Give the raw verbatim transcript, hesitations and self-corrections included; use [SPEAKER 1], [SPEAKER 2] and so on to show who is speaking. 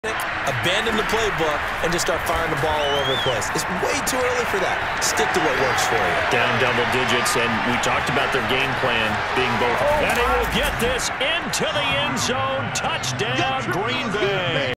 [SPEAKER 1] Abandon the playbook and just start firing the ball all over the place. It's way too early for that. Stick to what works for you.
[SPEAKER 2] Down double digits, and we talked about their game plan being both.
[SPEAKER 3] And he will get this into the end zone. Touchdown, Green Bay.